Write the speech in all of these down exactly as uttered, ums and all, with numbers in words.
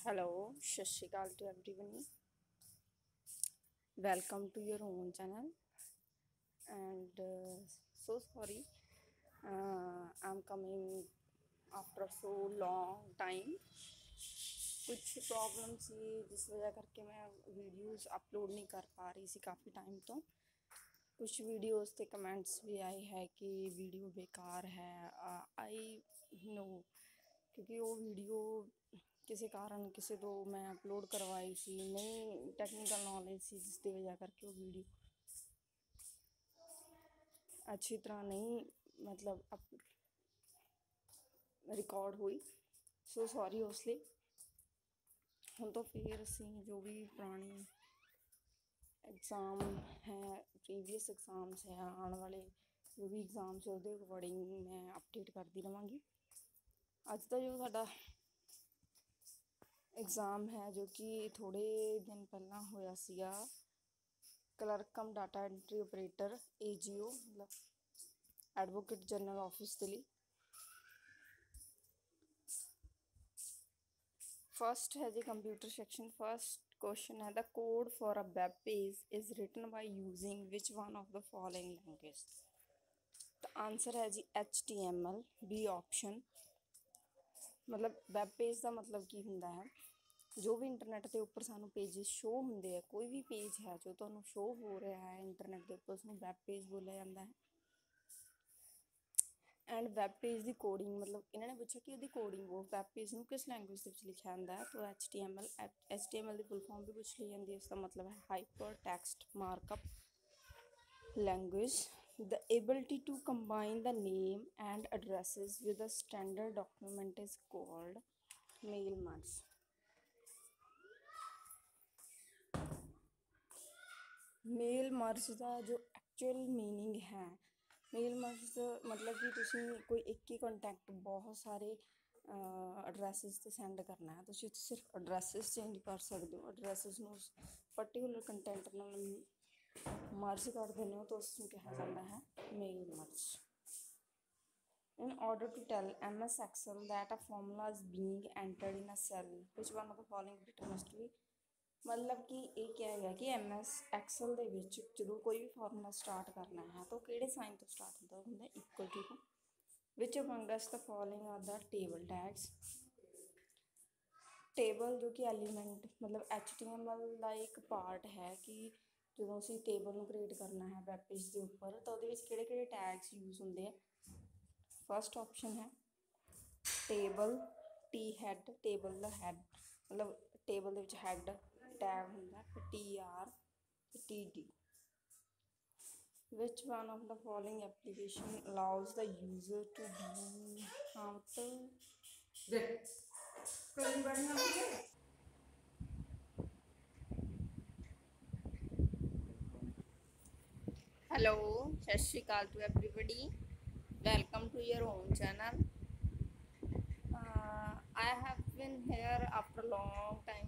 Hello, Shat Shri Akal to everyone. Welcome to your own channel. And uh, so sorry, uh, I'm coming after so long time. कुछ problem सी जिस वजह करके मैं videos upload नहीं कर पा रही सी काफ़ी टाइम तो कुछ वीडियोस ते कमेंट्स भी आए है कि वीडियो बेकार है आई नो क्योंकि वो वीडियो किसी कारण किसी तो मैं अपलोड करवाई सी नहीं टैक्नीकल नॉलेज सी जिसकी वजह करके वो वीडियो अच्छी तरह नहीं मतलब अप रिकॉर्ड हुई सो सॉरी उसलिए हम तो फिर असी जो भी पुरानी एग्ज़ाम है प्रीवियस एग्ज़ाम्स है आने वाले जो भी एग्ज़ाम्स है उसके अकॉर्डिंग मैं अपडेट करती रहांगी। अज का जो साडा एग्ज़ाम है जो कि थोड़े दिन पहला होया सीगा clerk cum data entry operator A G O मतलब एडवोकेट जनरल ऑफिस के लिए। फर्स्ट है जी कंप्यूटर सेक्शन। फर्स्ट क्वेश्चन है the code for a web page is written by using which one of the following language. तो answer है जी H T M L B option. मतलब web page का मतलब की होंदा है जो भी इंटरनेट के उपर सानू पेजेस शो होंदे है कोई भी पेज है जो तुहानू शो हो रहा है इंटरनेट के उपर उसनू वैब पेज बोलिया जाता है। एंड वैब पेज की कोडिंग मतलब इन्होंने पूछा कि वो कोडिंग वो वैब पेज में किस लैंग्वेज के लिखा जाता है तो H T M L H T M L की फुल फॉर्म भी पूछ ली जाती है। इसका मतलब है hyper text markup language the ability to combine the name and addresses with a standard document is called mail merge. Mail merge का जो एक्चुअल मीनिंग है मेल मर्ज मतलब कि तुम कोई एक ही कॉन्टैक्ट बहुत सारे एड्रैसिस से सेंड करना है तो सिर्फ एड्रैसिस चेंज कर सकते हो एड्रैसिस में पर्टिकुलर कंटेंट मर्ज कर देने हो तो उसमें कहा जाता है mail merge. In order to tell M S Excel that a formula is being entered in a cell, which one of the following data must be? मतलब कि ये क्या है कि एम एस एक्सल ਦੇ ਵਿੱਚ ਜਦੋਂ ਕੋਈ ਵੀ ਫਾਰਮੂਲਾ ਸਟਾਰਟ ਕਰਨਾ ਹੈ ਤਾਂ ਕਿਹੜੇ ਸਾਈਨ ਤੋਂ ਸਟਾਰਟ ਹੁੰਦਾ ਹੁੰਦਾ equal to which among us the following are the table tags। Table ਜੋ ਕਿ ਐਲੀਮੈਂਟ ਮਤਲਬ ਐਚ ਟੀ ਐਮ ਐਲ ਦਾ ਇੱਕ ਪਾਰਟ ਹੈ ਕਿ ਜਦੋਂ ਅਸੀਂ ਟੇਬਲ ਨੂੰ ਕ੍ਰੀਏਟ ਕਰਨਾ ਹੈ ਵੈਬ ਪੇਜ ਦੇ ਉੱਪਰ ਤਾਂ ਉਹਦੇ ਵਿੱਚ ਕਿਹੜੇ ਕਿਹੜੇ ਟੈਗਸ ਯੂਜ਼ ਹੁੰਦੇ ਆ। फर्स्ट ऑप्शन है टेबल टी हैड टेबल का हैड मतलब टेबल के हैड टैग होंगे T R T D. Which one of the following application allows the user to view out. Hello Sat Sri Akal to everybody welcome to your own channel। uh, I have been here after a long time।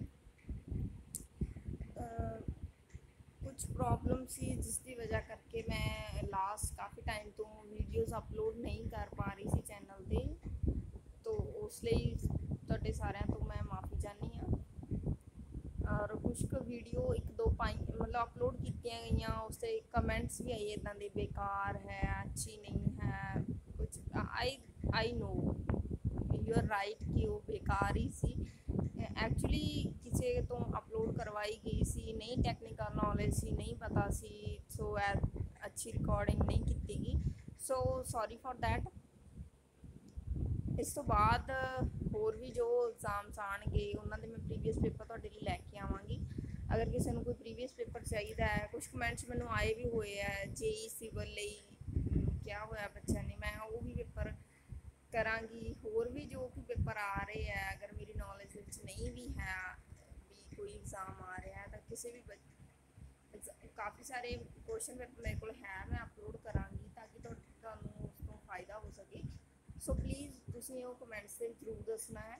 uh, कुछ problem सी जिसकी वजह करके मैं last काफ़ी time तो videos upload नहीं कर पा रही सी चैनल पे तो उस लिए तुहाडे सारिਆਂ तो मैं माफ़ी चाहनी हाँ। और कुछ क वीडियो एक दो पाई मतलब अपलोड की गई उस कमेंट्स भी आई इदा दे बेकार है अच्छी नहीं है कुछ I I know you are right कि वो बेकार ही सी एक्चुअली किसी तो अपलोड करवाई गई सी नहीं टैक्नीकल नॉलेज सी नहीं पता सी सो अच्छी रिकॉर्डिंग नहीं की गई सो सॉरी फॉर दैट। इस तो बाद होर भी जो एग्जाम्स आएंगे उन्होंने मैं प्रीवियस पेपर तुहाडे लई लैके आवांगी। अगर किसी को कोई प्रीवियस पेपर चाहिए है कुछ कमेंट्स मैनू आए भी हुए है जे ई सिविल लई क्या होया बच्चा ने मैं वो भी पेपर करांगी। होर भी जो भी पेपर आ रहे हैं अगर मेरी नॉलेज नहीं भी है भी कोई एग्ज़ाम आ रहा है तो किसी भी काफ़ी सारे क्वेश्चन पेपर मेरे को है मैं अपलोड करांगी ताकि तुहानू उस तो फायदा हो सके। सो प्लीज़ तुसीं वो कमेंट्स से जरूर दसना है।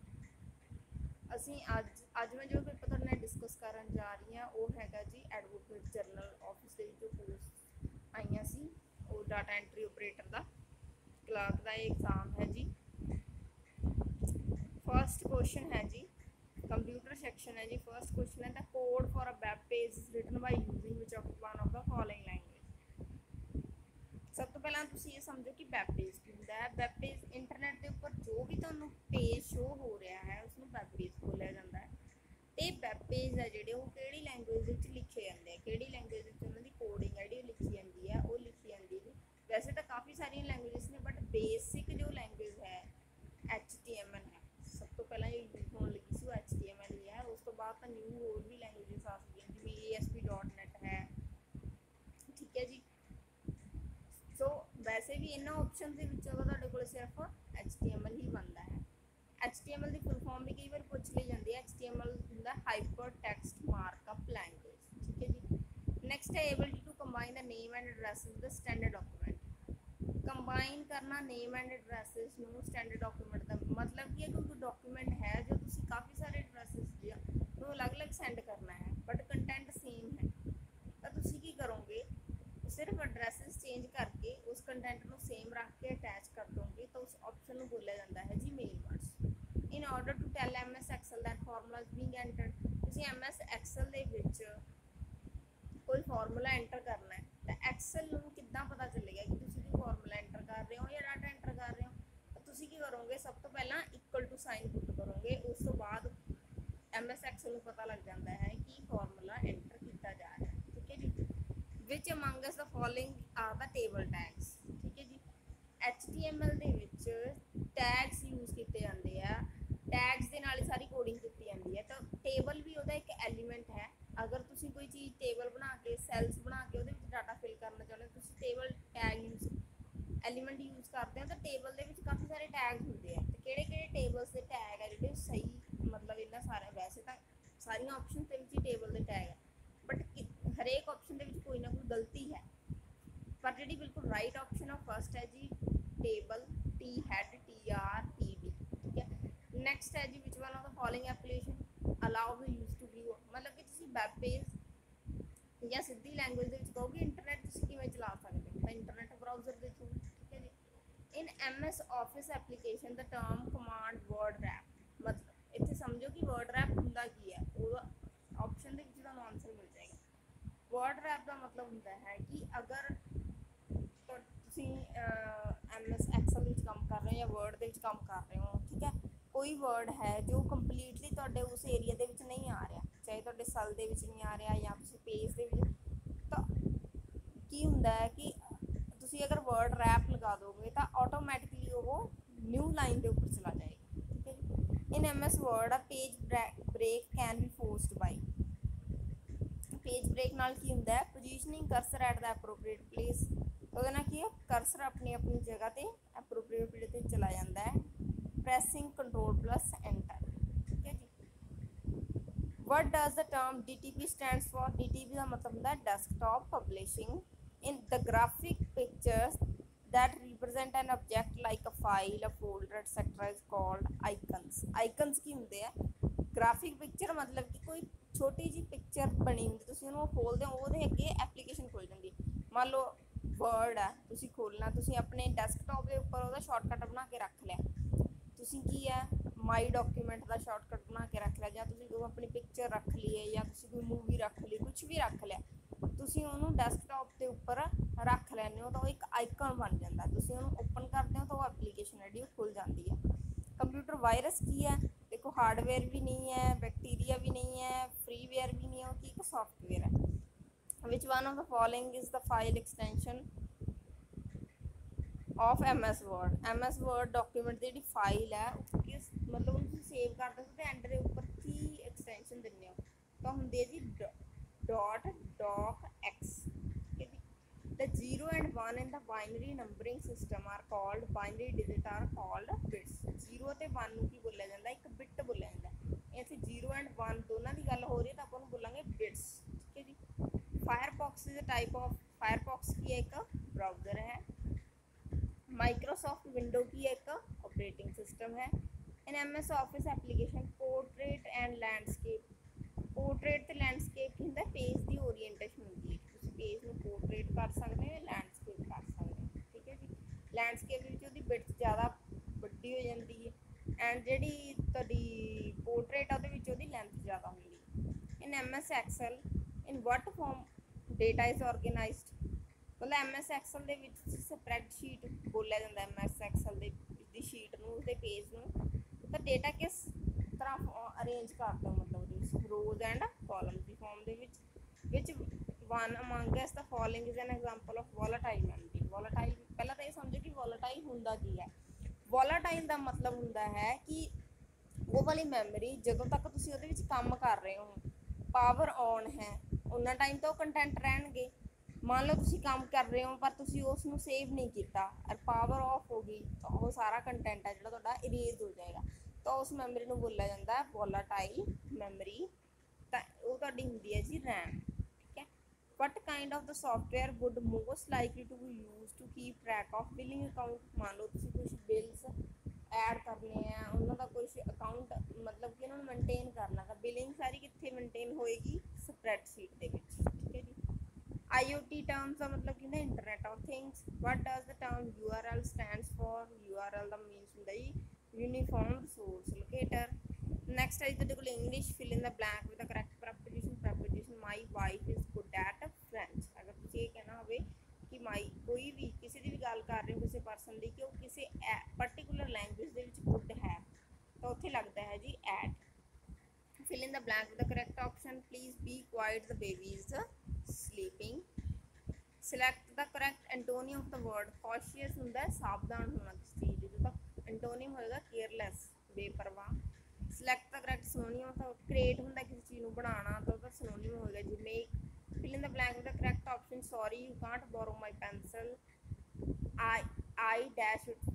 असी अज अज मैं जो पेपर तुहाडे नाल डिस्कस करन जा रही हाँ वो हैगा जी एडवोकेट जनरल ऑफिस के जो पोस्ट आईयां सी वो डाटा एंट्री ऑपरेटर का क्लर्क का एग्जाम है जी। फर्स्ट क्वेश्चन है जी कंप्यूटर सैक्शन है जी। फर्स्ट क्वेश्चन है the code for a web page is written by using which of one of the following language. सब तो पहला तुम ये समझो कि वैब पेज की होंगे। वैब पेज इंटरनेट के उपर जो भी तुहानू पेज शो हो रहा है उसनू वैब पेज बोलिया जाता है। तो वैब पेज है जोड़े वो कि लैंग्वेज लिखे जाते हैं, कि लैंग्वेज उन्होंने कोडिंग है जी लिखी जाती है, वो लिखी जाती है। वैसे तो काफ़ी सारिया लैंग्वेजेस ने बट बेसिक जो लैंग्वेज है एच टी एम एल है। सब तो पहला जो यूज होने लगी सी वो एच टी एम एल ही है। उस तो बाद तो न्यू होर भी लैंग्वेजेस आ सकती जिवें A S P dot net है, ठीक है जी। सो वैसे भी इन्होंने ऑप्शन के तुहाडे सिर्फ एच टी एम एल ही बनता है। एच टी एम एल की फुल फॉर्म भी कई बार पूछ ली जाती है। एच टी एम एल होंगे हाइपर टैक्सट मार्कअप लैंग्वेज, ठीक है जी। नैक्सट है able to combine the name and addresses the standard document. Combine करना नेम एंड एड्रैसेस नू स्टैंडर्ड डॉक्यूमेंट का मतलब कि कोई डॉक्यूमेंट है जो तुसी काफ़ी सारे एड्रैसेस अलग अलग सेंड करना है बट कंटेंट सेम है, तो तुसी की करोगे सिर्फ एड्रैसेस चेंज करके उस कंटेंट को सेम रख के अटैच कर दोगे तो उस ऑप्शन को बोलिया जाता है जी mail words. In order to tell M S Excel that formula is being entered. तुसी एम एस एक्सल दे विच कोई फार्मूला एंटर करना है तो एक्सल नूं किद्दां पता चलेगा कि तुसी कोई फार्मूला एंटर कर रहे हो या डाटा एंटर कर रहे हो। तो तुसी की करोगे सब तो पहला इक्वल टू साइन पुट करोगे, उस तो बाद एम एस एक्सल को पता लग जाता है कि फार्मूला एंटर किया जा रहा है, ठीक है जी। Which amongst the following are the table tags, ठीक है जी। एच टी एम एल दे विच टैग्स यूज किए जाते हैं, टैग्स के नाल सारी कोडिंग की जाती है। तो टेबल भी वह एक एलीमेंट है। अगर तुसी कोई चीज़ टेबल बना के सैल्स बना के वो डाटा फिल करना चाहते हो तो table tag use element use करते हो तो टेबल के काफ़ी सारे टैग होंगे हैं। तो किहड़े टेबल्स के टैग है जो सही मतलब इन्ना सारे वैसे तो सारिया ऑप्शन के टेबल के टैग है बट हरेक ऑप्शन के कोई ना कोई गलती है, पर जी बिल्कुल राइट ऑप्शन है फर्स्ट है जी table T head T R T D, ठीक है। नैक्सट है जी which one of the following application allow the use to view मतलब कि तुसी वैब पेज या सीधी लैंग्वेज कहोगे इंटरनेट तुसी किवें चला सकते हो तो इंटरनेट ब्राउजर के थ्रू, ठीक है जी। In M S office application the term command word wrap मतलब इतने समझो कि वर्ड रैप होंदा की है वो ऑप्शन के तुहानूं आंसर मिल जाएगा। वर्ड रैप का मतलब होंदा है कि अगर तुसी एम एस एक्सल विच काम कर रहे हो या वर्ड दे विच काम कर रहे हो, ठीक है, कोई वर्ड है जो कंप्लीटली तुहाडे उस एरिया दे विच नहीं आ रहा, चाहे तुहाडे सैल दे विच नहीं आ रहा या तुसी पेज दे विच, तो की हुंदा है कि तुसी अगर वर्ड रैप लगा दोगे तो ऑटोमैटिकली वो न्यू लाइन के उपर चला जाएगा, ठीक है जी। In M S word a page break can be forced by page break नाल की हुंदा है positioning cursor at the appropriate place. ਉਹਦੇ ਨਾਲ ਕੀ ਹੈ ਕਰਸਰ ਆਪਣੀ ਆਪਣੀ जगह ਤੇ एप्रोप्रिएट प्लेस ਤੇ चला जाता है। प्रेसिंग कंट्रोल प्लस एंटर, ठीक है जी। What does the term D T P stands for D T P का मतलब होता है desktop publishing in the graphic pictures that represent an object like a file a folder etcetera is called icons. Icons की होंगे है graphic picture मतलब कि कोई छोटी जी पिक्चर बनी होंगी तुसीं उहनूं खोलदे हो ਉਹਦੇ ਅੱਗੇ एप्लीकेशन खुल जाती। मान लो वर्ड है तुसी खोलना तुसी अपने डेस्कटॉप के उपर वो शॉर्टकट बना के रख लिया, तुसी की है माई डॉक्यूमेंट का शॉर्टकट बना के रख लिया, या तुसी अपनी पिक्चर रख ली है या तुसी कोई मूवी रख ली कुछ भी रख लिया, तुसी उहनूं डेस्कटॉप के उपर रख लैंदे हो तो एक आइकन बन जाता है। तुसी उहनूं ओपन करते हो तो वो एप्लीकेशन है खुल जाती है। कंप्यूटर वायरस की है देखो हार्डवेयर भी नहीं है, बैक्टीरिया भी नहीं है, फ्रीवेयर भी नहीं है, वो की एक सॉफ्टवेयर है। Which one of the following is the file extension of M S Word? M S Word document की फाइल है किस मतलब उन्हें सेव करते हो तो एंड के उपर की एक्सटेंशन देने हो तो होंगे जी डॉट डॉक एक्स, ठीक है जी। The zero and one in the binary numbering system are called binary digit are called bits. Zero तो वन की बोलिया जाता है एक बिट बोलिया जाता है। इतने जीरो एंड वन दोनों की गल हो रही है तो अपन बोलेंगे बिट्स, ठीक है जी। Firefox is a type of Firefox की एक ब्राउज़र है। माइक्रोसॉफ्ट विंडो की एक ऑपरेटिंग सिस्टम है। In M S office application portrait and landscape portrait तो लैंडस्केप की होंगे पेज की ओरीएंटेशन होती है कि पेज में पोर्ट्रेट कर सकते हो लैंडस्केप कर सकते हो, ठीक है जी। लैंडस्केप की बिट्स ज़्यादा वड्डी हो जाती है एंड जी पोर्ट्रेट है वो ज़्यादा होंगी। In M S Excel in what form data is organized, मतलब एम एस एक्सल ਦੇ ਵਿੱਚ ਸਪਰੈਡਸ਼ੀਟ ਬੋਲਿਆ ਜਾਂਦਾ। ਐਮ ਐਸ ਐਕਸਲ ਦੇ ਦੀ ਸ਼ੀਟ ਨੂੰ, ਉਸਦੇ ਪੇਜ ਨੂੰ, ਤਾਂ ਡੇਟਾ ਕਿਸ ਤਰ੍ਹਾਂ ਅਰੇਂਜ ਕਰਦੇ ਹੋ, ਮਤਲਬ ਉਹਦੇ ਵਿੱਚ ਰੋਜ਼ ਐਂਡ ਕਾਲਮਸ ਦੀ ਫਾਰਮ ਦੇ ਵਿੱਚ ਵਿੱਚ one amongst the following is an example of volatile memory. Volatile ਪਹਿਲਾਂ ਤਾਂ ਇਹ ਸਮਝੋ ਕਿ ਵੋਲਾਟਾਈਲ ਹੁੰਦਾ ਕੀ ਹੈ। ਵੋਲਾਟਾਈਲ ਦਾ ਮਤਲਬ ਹੁੰਦਾ ਹੈ ਕਿ ਉਹ ਵਾਲੀ ਮੈਮਰੀ ਜਦੋਂ ਤੱਕ ਤੁਸੀਂ ਉਹਦੇ ਵਿੱਚ ਕੰਮ ਕਰ ਰਹੇ ਹੋ, ਪਾਵਰ ਔਨ ਹੈ, ਉਹਨਾਂ ਟਾਈਮ ਤਾਂ ਉਹ ਕੰਟੈਂਟ ਰਹਿਣਗੇ। ਮੰਨ ਲਓ ਤੁਸੀਂ ਕੰਮ ਕਰ ਰਹੇ ਹੋ ਪਰ ਤੁਸੀਂ ਉਸ ਨੂੰ ਸੇਵ ਨਹੀਂ ਕੀਤਾ ਔਰ ਪਾਵਰ ਆਫ ਹੋ ਗਈ, ਤਾਂ ਉਹ ਸਾਰਾ ਕੰਟੈਂਟ ਹੈ ਜਿਹੜਾ ਤੁਹਾਡਾ ਇਰੇਜ਼ ਹੋ ਜਾਏਗਾ। ਤਾਂ ਉਸ ਮੈਮਰੀ ਨੂੰ ਬੋਲਿਆ ਜਾਂਦਾ ਹੈ ਵੋਲਾਟਾਈਲ ਮੈਮਰੀ। ਤਾਂ ਉਹ ਤੁਹਾਡੀ ਹੁੰਦੀ ਹੈ ਜੀ ਰੈਮ। ਠੀਕ ਹੈ। What kind of the software would most likely to be use to keep track of billing account. मान लो ਤੁਸੀਂ ਕੁਝ ਬਿਲਸ ਐਡ ਕਰਨੇ ਆ, ਉਹਨਾਂ ਦਾ ਕੁਝ ਅਕਾਊਂਟ ਮਤਲਬ ਕਿ ਉਹਨਾਂ ਨੂੰ ਮੇਨਟੇਨ ਕਰਨਾ, ਤਾਂ ਬਿਲਿੰਗ ਸਾਰੀ ਕਿੱਥੇ ਮੇਨਟੇਨ ਹੋਏਗੀ, ਸਪਰੈਡਸ਼ੀਟ ਦੇ ਵਿੱਚ। ਠੀਕ ਹੈ ਜੀ। आई ओ टी टर्म्स का मतलब कि internet of things. What does the term U R L stands for. U R L का मीनस होंगे जी यूनीफॉर्म रिसोर्स लोकेटर। नैक्सट है तो English fill in the blank with the correct preposition. Preposition my wife is good at French. अगर तुम ये कहना हो कि माई कोई भी किसी की भी गल कर रहे हो किसी परसन की कि वो किसी पर्टिकुलर लैंगुएज के गुड है, तो उत्थे लगता है जी at. Fill in the blank with the correct option. Please be quiet the baby is sleeping। select the correct antonym of the word cautious ਹੁੰਦਾ ਹੈ ਸਾਵਧਾਨ ਹੋਣਾ किसी चीज़, ਜਦੋਂ ਤੱਕ antonym ਹੋਏਗਾ careless ਬੇਪਰਵਾਹ। select the correct synonym of the create ਹੁੰਦਾ ਕਿਸੇ ਚੀਜ਼ ਨੂੰ ਬਣਾਉਣਾ, ਤਾਂ ਉਹਦਾ synonym ਹੋਏਗਾ ਜੀ make। fill in the blank with the correct option। sorry you can't borrow my pencil। I I dash it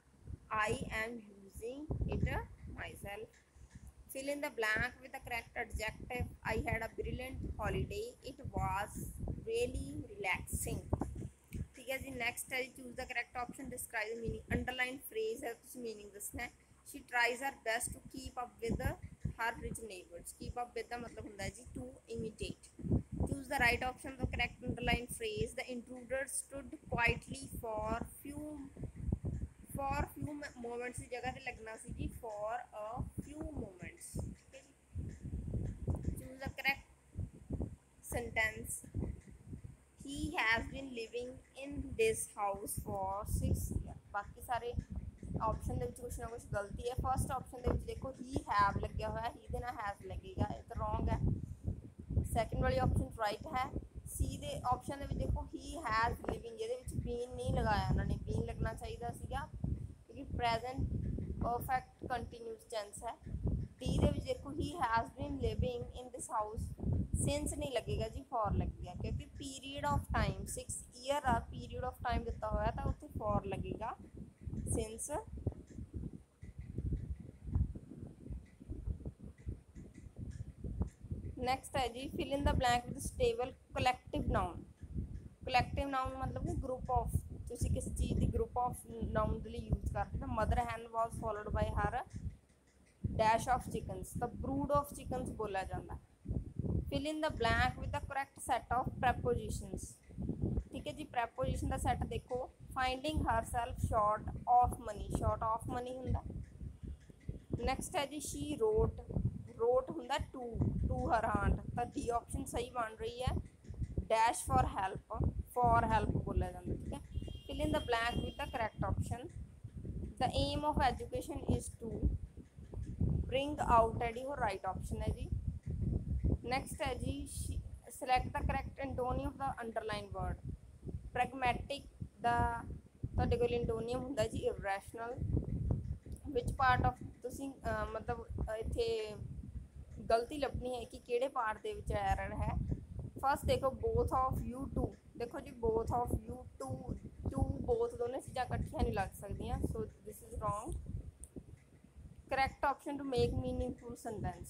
I am using it myself। fill in the blank with the correct adjective। I had a brilliant holiday। it was really relaxing। ठीक है जी। Next है choose the correct option. Describe the meaning. Underline phrase है, तुम meaning दसना है। She tries her best to keep up with her rich neighbours. Keep up with का मतलब होंगे जी to imitate. Choose the right option. The correct underline phrase. The intruder stood quietly for few for few moments की जगह से लगना सी जी फॉर अ फ्यू मोमेंट्स। ठीक है जी। Choose the correct sentence. He has been living in this house for six year. बाकी सारे ऑप्शन के कुछ ना कुछ गलती है। फर्स्ट ऑप्शन के देखो ही हैव लग्या हुआ, ही दे नाल हैज़ लगेगा, ये तो रॉन्ग है। सैकेंड वाली ऑप्शन राइट है। सी दे ऑप्शन के देखो ही हैज़ लिविंग, ये बीन नहीं लगाया उन्होंने, बीन लगना चाहिए सीगा क्योंकि प्रेजेंट परफेक्ट कंटीन्यूस टेंस है। डी दे देखो he has been living in this house, since नहीं लगेगा जी फॉर लगेगा क्योंकि period of time six year आ पीरियड ऑफ टाइम दिता हुआ तो उत्थे फॉर लगेगा सिंस। नैक्सट है जी fill in the blank with suitable collective noun. Collective noun मतलब कि ग्रुप ऑफ, तुसी किस चीज़ की ग्रुप ऑफ नाउन के लिए यूज करते हो। Mother hen was followed by her dash of chickens, तो ब्रूड ऑफ चिकन्स बोला जाता है। Fill in the blank with the correct set of prepositions. ठीक है जी। प्रैपोजिशन का सैट देखो। Finding herself short of money, short of money होंगे। नैक्सट है जी शी रोट, रोट होंगे टू टू हर हांट, तो डी ऑप्शन सही बन रही है। Dash for help, for help बोला जाता है। ठीक है। Fill in the blank with the correct option. The aim of education is to bring out है जी वो राइट ऑप्शन है जी। नैक्सट है जी select the correct antonym of the underline word. Pragmatic the ਤੁਹਾਡੇ ਕੋਲ एंटोनियम ਹੁੰਦਾ जी इरैशनल। विच पार्ट ऑफ तुसी मतलब इत्थे गलती लभनी है कि किहड़े पार्ट दे विच एरर है। फर्स्ट देखो बोथ ऑफ यू टू, देखो जी both of you two two both दोनों चीज़ां इकट्ठियां नहीं लग सकदियां, so this is wrong. Correct option to make meaningful sentence.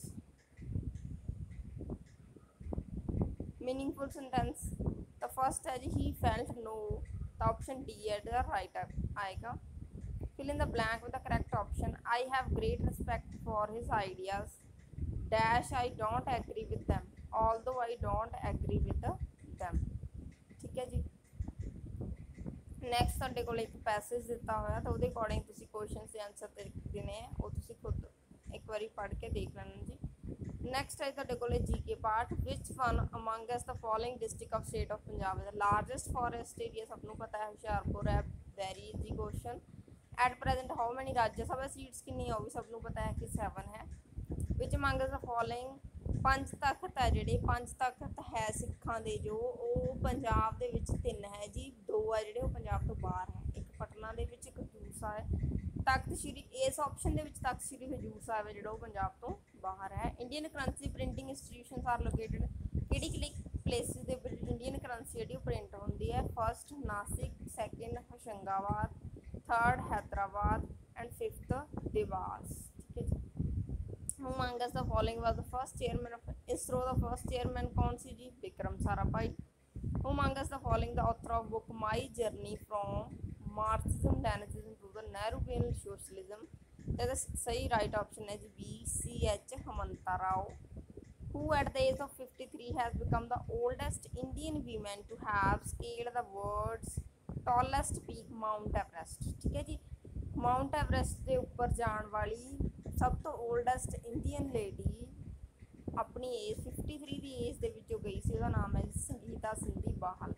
Meaningful sentence तो फर्स्ट है जी ही फेल्ट नो, तो ऑप्शन डी है द राइट आएगा। Fill in the blank with the correct option. I have great respect for his ideas dash I don't agree with them although I don't agree with them. ठीक है जी। Next तुहाडे कोल एक passage दिता होया तो उहदे अकॉर्डिंग तुसीं क्वेश्चन के आंसर देने हैं, वो तुसीं खुद एक बारी पढ़ के देख लेना जी। ਨੈਕਸਟ ਹੈ ਤੁਹਾਡੇ ਕੋਲੇ GK part, which one among us the following district of state of Punjab ਦਾ ਲਾਰਜੈਸਟ ਫੋਰੈਸਟ ਏਰੀਆ, ਸਭ ਨੂੰ ਪਤਾ ਹੈ ਹੁਸ਼ਿਆਰਪੁਰ ਹੈ, very easy question. At present how many Rajya Sabha seats ਕਿੰਨੀ ਆ, ਉਹ ਵੀ ਸਭ ਨੂੰ ਪਤਾ ਹੈ ਕਿ ਸੈਵਨ ਹੈ। ਵਿਚ ਅਮੰਗ ਅਸ ਦ ਫੋਲੋਇੰਗ, ਪੰਜ ਤਖਤ ਹੈ ਜਿਹੜੇ, ਪੰਜ ਤਖਤ ਹੈ ਸਿੱਖਾਂ ਦੇ ਜੋ, ਉਹ ਪੰਜਾਬ ਦੇ ਵਿੱਚ ਤਿੰਨ ਹੈ ਜੀ, ਦੋ ਆ ਜਿਹੜੇ ਉਹ ਪੰਜਾਬ ਤੋਂ ਬਾਹਰ ਹੈ, ਇੱਕ ਪਟਨਾ ਦੇ ਵਿੱਚ, ਇੱਕ ਹਜ਼ੂਰ ਸਾਹਿਬ। ਤਖਤ ਸ਼੍ਰੀ, ਇਸ ਆਪਸ਼ਨ ਦੇ ਵਿੱਚ ਤਖਤ ਸ਼੍ਰੀ ਹਜ਼ੂਰ ਸਾਹਿਬ ਹੈ ਜਿਹੜਾ ਉਹ ਪੰਜਾਬ ਤੋਂ ਬਾਹਰ ਹੈ। Indian currency printing institutions are located, ਕਿਹੜੀ ਕਿਹੜੀ ਪਲੇਸਿਸ ਦੇ ਵਿੱਚ ਇੰਡੀਅਨ ਕਰੰਸੀ ਜਿਹੜੀ ਉਹ ਪ੍ਰਿੰਟ ਹੁੰਦੀ ਹੈ? First Nashik, second Hoshangabad, third Hyderabad and fifth Dewas. ਠੀਕ ਹੈ ਜੀ। Who among us the following was the first chairman of ISRO, ਦਾ ਫਸਟ ਚੇਅਰਮੈਨ ਕੌਣ ਸੀ ਜੀ? Vikram Sarabhai. Who among us the following the author of book my journey from Marxism Leninism to the Nehruvian socialism, ਇਹਦਾ ਸਹੀ right option ਹੈ ਜੀ B, C H Hanumantha Rao. Who at the age of fifty-three has become the oldest Indian woman to have scaled the world's tallest peak Mount Everest? ठीक है जी, mount Everest के ऊपर जाने वाली सब तो ओल्डेस्ट इंडियन लेडी अपनी एज फिफ्टी थ्री की एज के विचों गई सी, उसका नाम है Sangeeta Sindhi Bahl.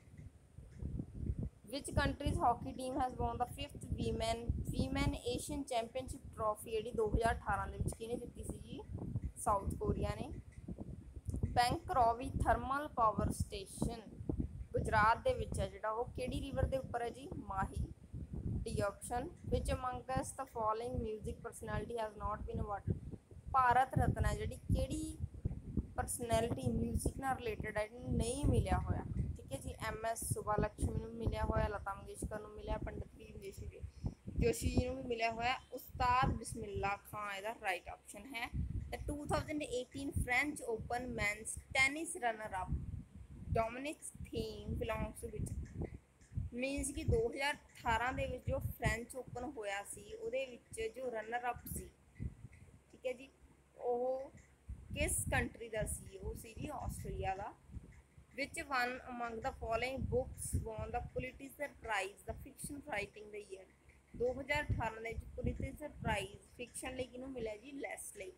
Which countries hockey team has won the fifth women फीमैन एशियन चैंपीयनशिप ट्रॉफी जी दो हज़ार अठारह के किने जीती सी जी? साउथ कोरिया ने। बैंकरॉवी थर्मल पावर स्टेशन गुजरात ਦੇ ਵਿੱਚ ਹੈ ਜਿਹੜਾ ਉਹ ਕਿਹੜੀ ਰਿਵਰ ਦੇ ਉੱਪਰ ਹੈ ਜੀ? Mahi. D option. Which among us the following music personality has not been awarded, Bharat Ratna ਹੈ ਜਿਹੜੀ ਕਿਹੜੀ ਪਰਸਨੈਲਿਟੀ ਮਿਊਜ਼ਿਕ ਨਾਲ ਰਿਲੇਟਡ ਹੈ ਜਿਹਨੂੰ ਨਹੀਂ ਮਿਲਿਆ ਹੋਇਆ? ਠੀਕ ਹੈ ਜੀ, ਐਮ ਐਸ ਸੁਬਾ ਲక్ష్ਮੀ ਨੂੰ ਮਿਲਿਆ ਹੋਇਆ, ਲਤਾ ਮੰਗੇਸ਼ਕਰ ਨੂੰ ਮਿਲਿਆ, ਪੰਡਿਤ ਭੀਮ ਜੋਸ਼ੀ ਜੋਸ਼ੀ ਜੀ ਨੂੰ ਵੀ ਮਿਲਿਆ ਹੋਇਆ, ਉਸਤਾਦ ਬਿਸਮਿल्ला ਖਾਂ ਇਹਦਾ ਰਾਈਟ ਆਪਸ਼ਨ ਹੈ। The twenty eighteen French Open men's tennis runner-up Dominic Thiem belongs to which? Means ਕਿ ਦੋ ਹਜ਼ਾਰ ਅਠਾਰਾਂ ਦੇ ਵਿੱਚ ਜੋ ਫ੍ਰੈਂਚ ਓਪਨ ਹੋਇਆ ਸੀ ਉਹਦੇ ਵਿੱਚ ਜੋ ਰਨਰ ਅਪ ਸੀ, ਠੀਕ ਹੈ ਜੀ, ਉਹ ਕਿਸ ਕੰਟਰੀ ਦਾ ਸੀ? ਉਹ ਸੀ ਜੀ ਆਸਟ੍ਰੇਲੀਆ ਦਾ। Which one among the following books won the Pulitzer prize the fiction writing ਦਾ ਈਅਰ? ਦੋ ਹਜ਼ਾਰ ਅਠਾਰਾਂ ਦੇ ਵਿੱਚ ਪੁਲਿਟਜ਼ਰ ਪ੍ਰਾਈਜ਼ ਫਿਕਸ਼ਨ ਲਈ ਕਿਹਨੂੰ ਮਿਲਿਆ ਜੀ? ਲੈਸਲੀ।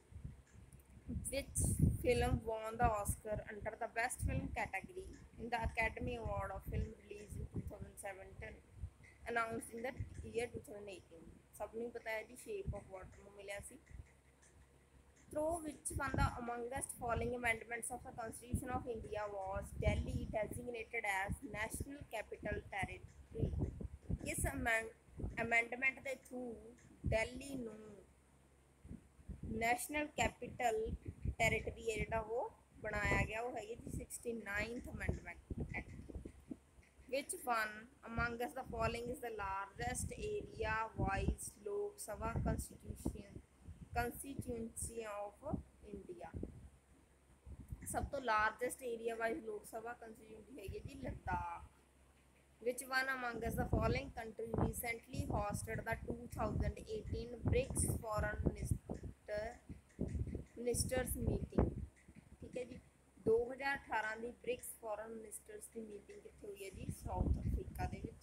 Which film won the Oscar under the Best Film category in the Academy Award of Film released in twenty seventeen, announced in the year twenty eighteen? ਸਭ ਨੂੰ ਪਤਾ ਹੈ ਜੀ ਸ਼ੇਪ ਆਫ ਵਾਟਰ ਨੂੰ ਮਿਲਿਆ ਸੀ। Through which one the amongst following amendments of the Constitution of India was Delhi designated as National Capital Territory? ਇਸ amendment ਦੇ through Delhi ਨੂੰ ਨੈਸ਼ਨਲ ਕੈਪੀਟਲ ਟੈਰੀਟਰੀ ਹੈ ਜਿਹੜਾ ਉਹ ਬਣਾਇਆ ਗਿਆ, ਉਹ ਹੈਗੀ ਜੀ sixty ninth amendment act. Which one among us the following is the largest area wise Lok Sabha ਕੰਸਟੀਟਿਊਸ਼ਨ ਕੰਸਟੀਟਿਊਂਸੀ of India? ਸਭ ਤੋਂ ਲਾਰਜੈਸਟ ਏਰੀਆ ਵਾਈਜ਼ ਲੋਕ ਸਭਾ ਕੰਸਟੀਟਿਊਂਸੀ ਹੈਗੀ ਜੀ Ladakh. Which one among us the following country recently hosted the twenty eighteen BRICS Foreign Minister Ministers Meeting? ठीक है जी, दो हज़ार अठारह ਦੀ ब्रिक्स फॉरेन मिनिस्टर्स ਦੀ ਮੀਟਿੰਗ ਕਿੱਥੇ ਹੋਈ ਹੈ ਜੀ? ਸਾਊਥ ਅਫਰੀਕਾ ਦੇ ਵਿੱਚ।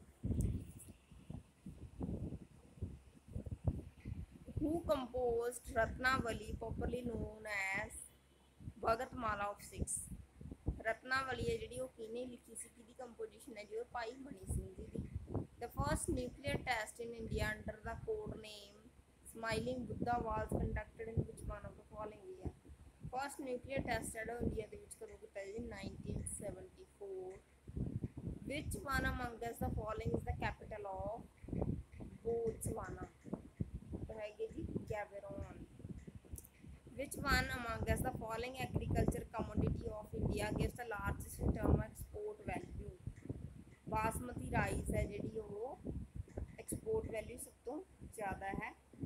Who composed Ratnavali, popularly known as Bhagatmala of Sikhs? Ratnavali ਹੈ ਜਿਹੜੀ ਉਹ ਕਿਹਨੇ ਲਿਖੀ ਸੀ, ਕਿਹਦੀ ਕੰਪੋਜੀਸ਼ਨ ਹੈ ਜੀ? ਉਹ ਭਾਈ ਮਨੀ ਸਿੰਘ ਜੀ ਦੀ। The first nuclear test in India under the code name smiling Buddha was conducted in which one of the following year? First nuclear test ਜਿਹੜਾ ਇੰਡੀਆ ਦੇ ਵਿੱਚ ਕਦੋਂ ਕੀਤਾ ਜੀ? Nineteen seventy four. Which one among us the following is the capital of Botswana? ਤਾਂ ਹੈਗੇ ਜੀ Gaborone. Which one among us the following agriculture commodity of India gives the largest in term of export value? Basmati rice है ਜਿਹੜੀ ਉਹ export value सब तो ज़्यादा है।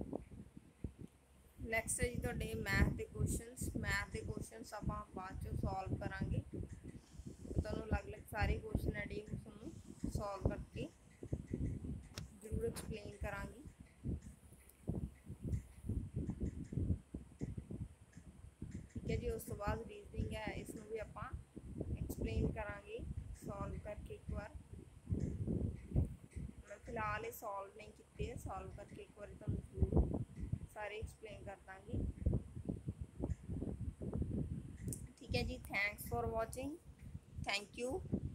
नैक्सट है जी ਤੁਹਾਡੇ मैथ के क्वेश्चंस। मैथ के क्वेश्चंस ਆਪਾਂ ਬਾਅਦ ਚੋਂ सॉल्व करांगे, ਤੁਹਾਨੂੰ अलग अलग सारे क्वेश्चन है ਜਿਹੜੇ ਤੁਹਾਨੂੰ सॉल्व करके जरूर एक्सप्लेन करांगी। जी उस तो बाद रीजनिंग है, इसमें भी आप एक्सप्लेन करांगे सॉल्व करके एक बार। मैं फिलहाल ये सॉल्व नहीं किए, सॉल्व करके एक बार तुम जरूर सारे एक्सप्लेन कर देंगे। ਹੈ ਜੀ, thanks for watching, thank you.